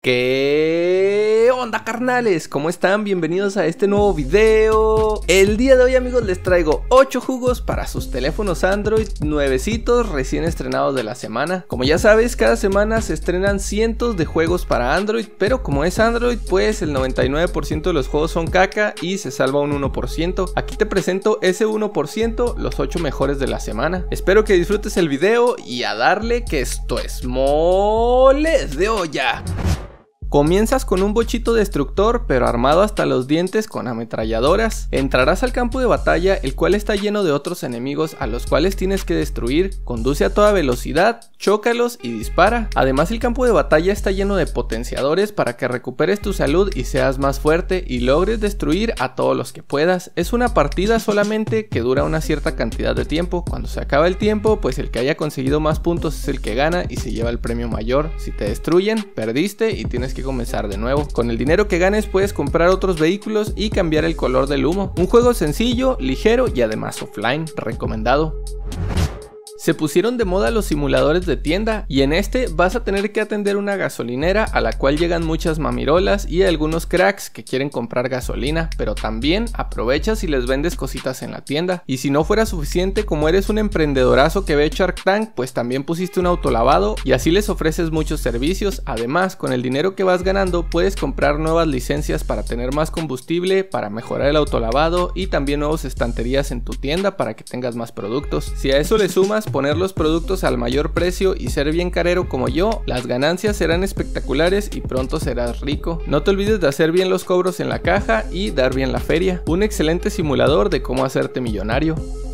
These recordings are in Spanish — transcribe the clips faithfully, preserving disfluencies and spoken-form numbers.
¿Qué onda, carnales? ¿Cómo están? Bienvenidos a este nuevo video. El día de hoy, amigos, les traigo ocho jugos para sus teléfonos Android nuevecitos, recién estrenados de la semana. Como ya sabes, cada semana se estrenan cientos de juegos para Android, pero como es Android, pues el noventa y nueve por ciento de los juegos son caca y se salva un uno por ciento. Aquí te presento ese uno por ciento, los ocho mejores de la semana. Espero que disfrutes el video y a darle, que esto es moles de olla. Comienzas con un bochito destructor, pero armado hasta los dientes con ametralladoras. Entrarás al campo de batalla, el cual está lleno de otros enemigos a los cuales tienes que destruir. Conduce a toda velocidad, chócalos y dispara. Además, el campo de batalla está lleno de potenciadores para que recuperes tu salud y seas más fuerte y logres destruir a todos los que puedas. Es una partida solamente que dura una cierta cantidad de tiempo. Cuando se acaba el tiempo, pues el que haya conseguido más puntos es el que gana y se lleva el premio mayor. Si te destruyen, perdiste y tienes que que comenzar de nuevo. Con el dinero que ganes puedes comprar otros vehículos y cambiar el color del humo. Un juego sencillo, ligero y además offline, recomendado. Se pusieron de moda los simuladores de tienda y en este vas a tener que atender una gasolinera a la cual llegan muchas mamirolas y algunos cracks que quieren comprar gasolina, pero también aprovechas y les vendes cositas en la tienda. Y si no fuera suficiente, como eres un emprendedorazo que ve Shark Tank, pues también pusiste un autolavado y así les ofreces muchos servicios. Además, con el dinero que vas ganando puedes comprar nuevas licencias para tener más combustible, para mejorar el autolavado y también nuevas estanterías en tu tienda para que tengas más productos. Si a eso le sumas poner los productos al mayor precio y ser bien carero como yo, las ganancias serán espectaculares y pronto serás rico. No te olvides de hacer bien los cobros en la caja y dar bien la feria. Un excelente simulador de cómo hacerte millonario.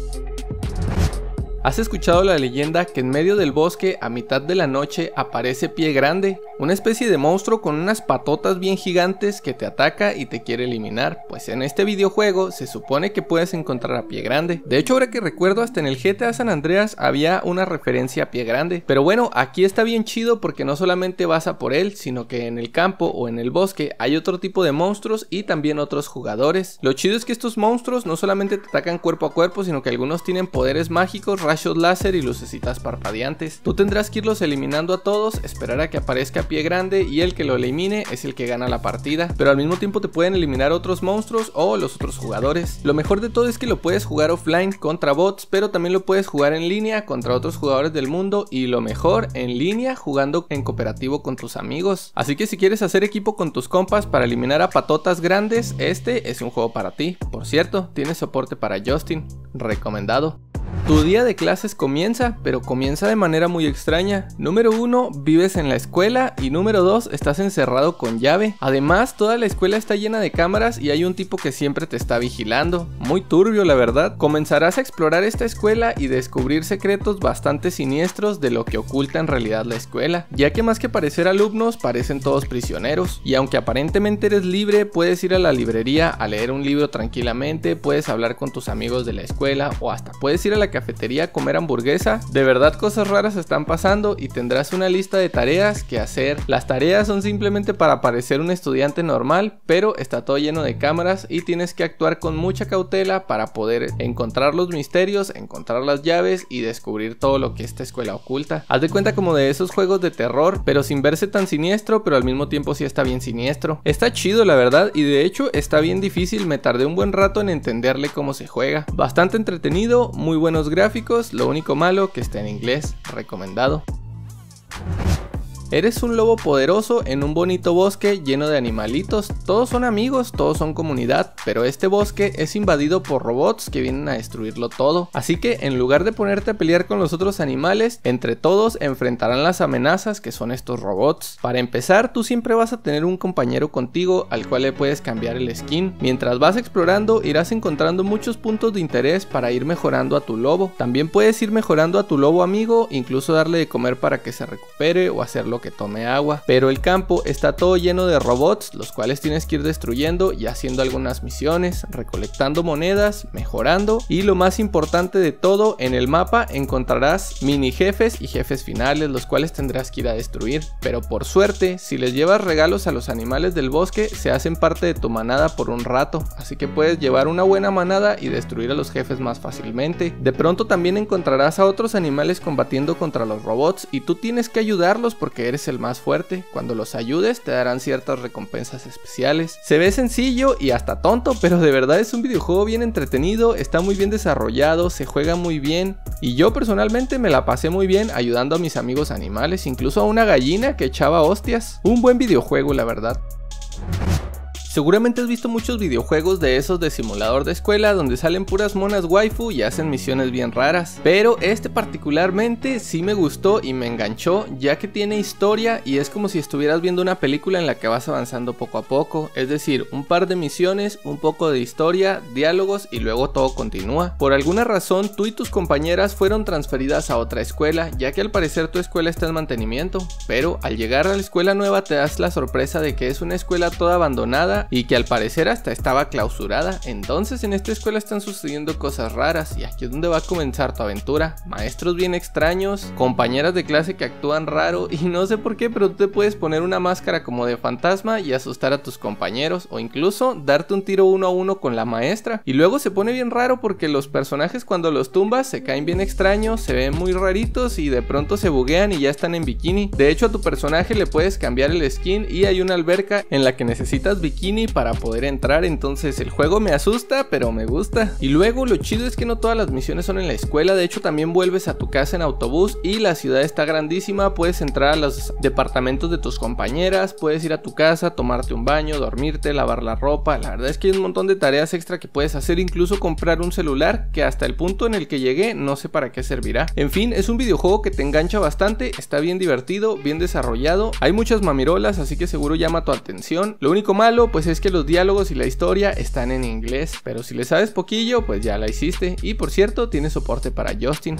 ¿Has escuchado la leyenda que en medio del bosque a mitad de la noche aparece Pie Grande? Una especie de monstruo con unas patotas bien gigantes que te ataca y te quiere eliminar. Pues en este videojuego se supone que puedes encontrar a Pie Grande. De hecho, ahora que recuerdo, hasta en el G T A San Andreas había una referencia a Pie Grande. Pero bueno, aquí está bien chido porque no solamente vas a por él, sino que en el campo o en el bosque hay otro tipo de monstruos y también otros jugadores. Lo chido es que estos monstruos no solamente te atacan cuerpo a cuerpo, sino que algunos tienen poderes mágicos, rayos láser y lucecitas parpadeantes. Tú tendrás que irlos eliminando a todos, esperar a que aparezca Pie Grande y el que lo elimine es el que gana la partida, pero al mismo tiempo te pueden eliminar otros monstruos o los otros jugadores. Lo mejor de todo es que lo puedes jugar offline contra bots, pero también lo puedes jugar en línea contra otros jugadores del mundo y lo mejor, en línea jugando en cooperativo con tus amigos. Así que si quieres hacer equipo con tus compas para eliminar a patotas grandes, este es un juego para ti. Por cierto, tiene soporte para Justin, recomendado. Tu día de clases comienza, pero comienza de manera muy extraña. Número uno, vives en la escuela y número dos, estás encerrado con llave. Además, toda la escuela está llena de cámaras y hay un tipo que siempre te está vigilando. Muy turbio, la verdad. Comenzarás a explorar esta escuela y descubrir secretos bastante siniestros de lo que oculta en realidad la escuela, ya que más que parecer alumnos, parecen todos prisioneros. Y aunque aparentemente eres libre, puedes ir a la librería a leer un libro tranquilamente, puedes hablar con tus amigos de la escuela o hasta puedes ir a la cafetería a comer hamburguesa. De verdad, cosas raras están pasando y tendrás una lista de tareas que hacer. Las tareas son simplemente para parecer un estudiante normal, pero está todo lleno de cámaras y tienes que actuar con mucha cautela para poder encontrar los misterios, encontrar las llaves y descubrir todo lo que esta escuela oculta. Haz de cuenta como de esos juegos de terror, pero sin verse tan siniestro, pero al mismo tiempo sí está bien siniestro. Está chido, la verdad, y de hecho está bien difícil. Me tardé un buen rato en entenderle cómo se juega. Bastante entretenido, muy buenos gráficos, lo único malo que está en inglés, recomendado. Eres un lobo poderoso en un bonito bosque lleno de animalitos. Todos son amigos, todos son comunidad, pero este bosque es invadido por robots que vienen a destruirlo todo. Así que en lugar de ponerte a pelear con los otros animales, entre todos enfrentarán las amenazas que son estos robots. Para empezar, tú siempre vas a tener un compañero contigo al cual le puedes cambiar el skin. Mientras vas explorando, irás encontrando muchos puntos de interés para ir mejorando a tu lobo. También puedes ir mejorando a tu lobo amigo, incluso darle de comer para que se recupere o hacerlo que tome agua, pero el campo está todo lleno de robots, los cuales tienes que ir destruyendo y haciendo algunas misiones, recolectando monedas, mejorando, y lo más importante de todo, en el mapa encontrarás mini jefes y jefes finales, los cuales tendrás que ir a destruir, pero por suerte, si les llevas regalos a los animales del bosque, se hacen parte de tu manada por un rato, así que puedes llevar una buena manada y destruir a los jefes más fácilmente. De pronto también encontrarás a otros animales combatiendo contra los robots y tú tienes que ayudarlos porque que eres el más fuerte. Cuando los ayudes te darán ciertas recompensas especiales. Se ve sencillo y hasta tonto, pero de verdad es un videojuego bien entretenido, está muy bien desarrollado, se juega muy bien. Y yo personalmente me la pasé muy bien ayudando a mis amigos animales, incluso a una gallina que echaba hostias. Un buen videojuego, la verdad. Seguramente has visto muchos videojuegos de esos de simulador de escuela donde salen puras monas waifu y hacen misiones bien raras, pero este particularmente sí me gustó y me enganchó, ya que tiene historia y es como si estuvieras viendo una película en la que vas avanzando poco a poco, es decir, un par de misiones, un poco de historia, diálogos y luego todo continúa. Por alguna razón tú y tus compañeras fueron transferidas a otra escuela, ya que al parecer tu escuela está en mantenimiento, pero al llegar a la escuela nueva te das la sorpresa de que es una escuela toda abandonada y que al parecer hasta estaba clausurada. Entonces en esta escuela están sucediendo cosas raras y aquí es donde va a comenzar tu aventura. Maestros bien extraños, compañeras de clase que actúan raro y no sé por qué, pero tú te puedes poner una máscara como de fantasma y asustar a tus compañeros o incluso darte un tiro uno a uno con la maestra. Y luego se pone bien raro porque los personajes cuando los tumbas se caen bien extraños, se ven muy raritos y de pronto se buguean y ya están en bikini. De hecho a tu personaje le puedes cambiar el skin y hay una alberca en la que necesitas bikini para poder entrar, entonces el juego me asusta pero me gusta. Y luego lo chido es que no todas las misiones son en la escuela, de hecho también vuelves a tu casa en autobús y la ciudad está grandísima, puedes entrar a los departamentos de tus compañeras, puedes ir a tu casa, tomarte un baño, dormirte, lavar la ropa, la verdad es que hay un montón de tareas extra que puedes hacer, incluso comprar un celular que hasta el punto en el que llegué no sé para qué servirá. En fin, es un videojuego que te engancha bastante, está bien divertido, bien desarrollado, hay muchas mamirolas así que seguro llama tu atención. Lo único malo pues es que los diálogos y la historia están en inglés, pero si le sabes poquillo pues ya la hiciste. Y por cierto tiene soporte para Justin.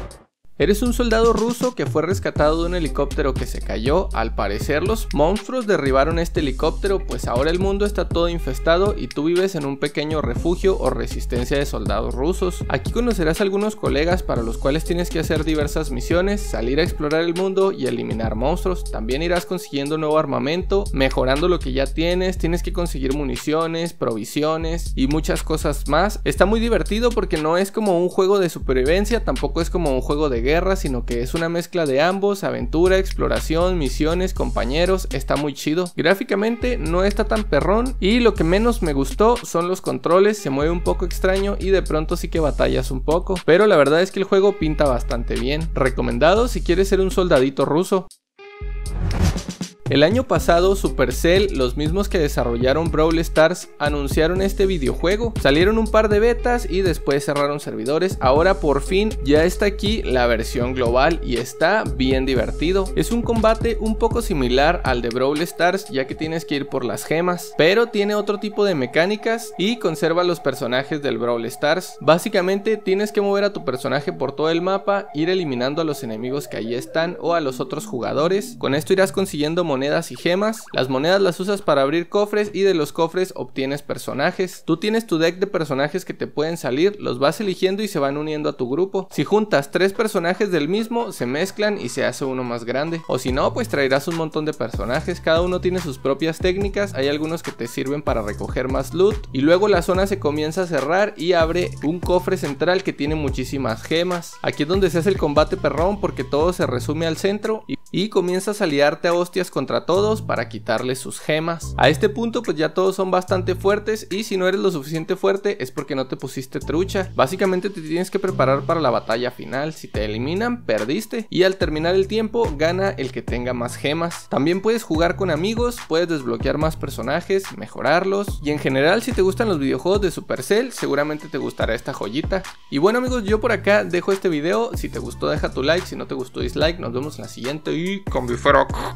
Eres un soldado ruso que fue rescatado de un helicóptero que se cayó. Al parecer los monstruos derribaron este helicóptero, pues ahora el mundo está todo infestado y tú vives en un pequeño refugio o resistencia de soldados rusos. Aquí conocerás a algunos colegas para los cuales tienes que hacer diversas misiones, salir a explorar el mundo y eliminar monstruos. También irás consiguiendo nuevo armamento, mejorando lo que ya tienes, tienes que conseguir municiones, provisiones y muchas cosas más. Está muy divertido porque no es como un juego de supervivencia, tampoco es como un juego de guerra, sino que es una mezcla de ambos, aventura, exploración, misiones, compañeros, está muy chido. Gráficamente no está tan perrón y lo que menos me gustó son los controles, se mueve un poco extraño y de pronto sí que batallas un poco, pero la verdad es que el juego pinta bastante bien. Recomendado si quieres ser un soldadito ruso. El año pasado Supercell, los mismos que desarrollaron Brawl Stars, anunciaron este videojuego. Salieron un par de betas y después cerraron servidores. Ahora por fin ya está aquí la versión global y está bien divertido. Es un combate un poco similar al de Brawl Stars, ya que tienes que ir por las gemas, pero tiene otro tipo de mecánicas y conserva los personajes del Brawl Stars. Básicamente tienes que mover a tu personaje por todo el mapa, ir eliminando a los enemigos que ahí están o a los otros jugadores. Con esto irás consiguiendo monedas y gemas. Las monedas las usas para abrir cofres y de los cofres obtienes personajes. Tú tienes tu deck de personajes que te pueden salir, los vas eligiendo y se van uniendo a tu grupo. Si juntas tres personajes del mismo, se mezclan y se hace uno más grande. O si no, pues traerás un montón de personajes. Cada uno tiene sus propias técnicas. Hay algunos que te sirven para recoger más loot. Y luego la zona se comienza a cerrar y abre un cofre central que tiene muchísimas gemas. Aquí es donde se hace el combate perrón porque todo se resume al centro y y comienzas a liarte a hostias contra todos para quitarles sus gemas. A este punto pues ya todos son bastante fuertes y si no eres lo suficiente fuerte es porque no te pusiste trucha. Básicamente te tienes que preparar para la batalla final. Si te eliminan, perdiste y al terminar el tiempo gana el que tenga más gemas. También puedes jugar con amigos, puedes desbloquear más personajes, mejorarlos y en general si te gustan los videojuegos de Supercell seguramente te gustará esta joyita. Y bueno amigos, yo por acá dejo este video. Si te gustó deja tu like, si no te gustó dislike. Nos vemos en la siguiente y con Biferoc.